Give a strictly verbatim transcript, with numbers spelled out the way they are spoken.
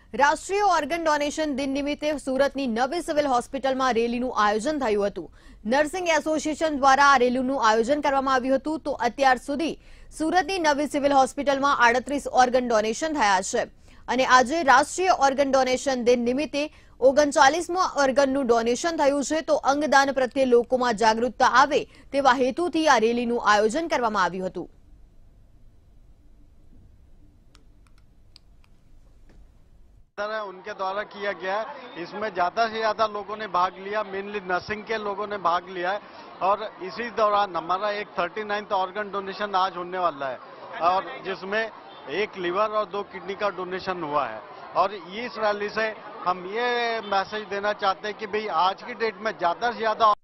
રાષ્ટ્રીય organ donation દિન નિમિત્તે સુરતની નવી સિવિલ હોસ્પિટલમાં રેલીનું આયોજન થયું હતું। નર્સિંગ એસોસિએશન દ્વારા આ રેલીનું આયોજન કરવામાં આવ્યું હતું। તો અત્યાર સુધી સુરતની નવી સિવિલ હોસ્પિટલમાં આડત્રીસ ઓર્ગન ડોનેશન થયા છે અને આજે રાષ્ટ્રીય ઓર્ગન ડોનેશન દિન નિમિત્તે ઓગણચાલીસમો ઓર્ગનનું ડોનેશન થયું છે। તો અંગદાન પ્રત્યે લોકોમાં જાગૃતતા આવે તેવા હેતુથી આ રેલીનું આયોજન કરવામાં આવ્યું હતું। उनके द्वारा किया गया है। इसमें ज्यादा से ज्यादा लोगों ने भाग लिया, मेनली नर्सिंग के लोगों ने भाग लिया है और इसी दौरान हमारा एक थर्टी नाइन्थ ऑर्गन डोनेशन आज होने वाला है और जिसमें एक लीवर और दो किडनी का डोनेशन हुआ है। और इस रैली से हम ये मैसेज देना चाहते हैं कि भाई आज की डेट में ज्यादा से ज्यादा